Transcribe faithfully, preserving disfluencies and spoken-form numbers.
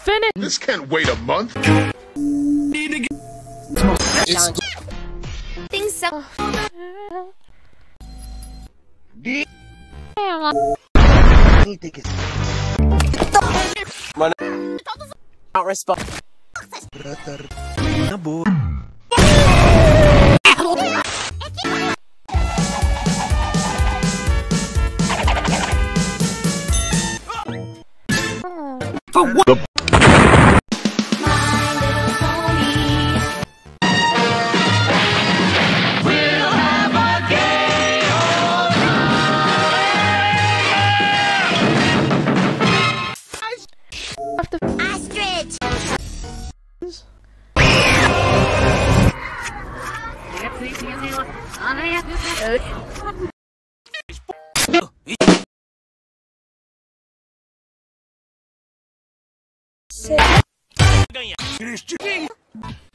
finish. This can't wait a month. It's Think so. Mana not respond. For what? Ostrich.